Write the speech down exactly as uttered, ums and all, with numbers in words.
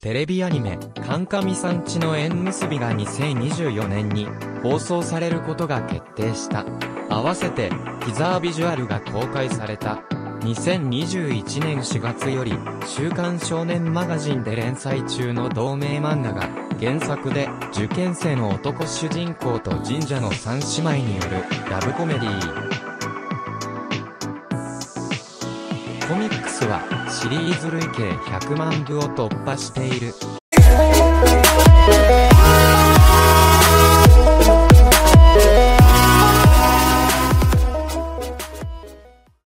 テレビアニメ、カンカミさんちの縁結びがにせんにじゅうよねんに放送されることが決定した。合わせて、ティザービジュアルが公開された。にせんにじゅういちねんしがつより、週刊少年マガジンで連載中の同名漫画が、原作で、受験生の男主人公と神社の三姉妹による、ラブコメディー。コミックスは、シリーズ累計ひゃくまんぶを突破している。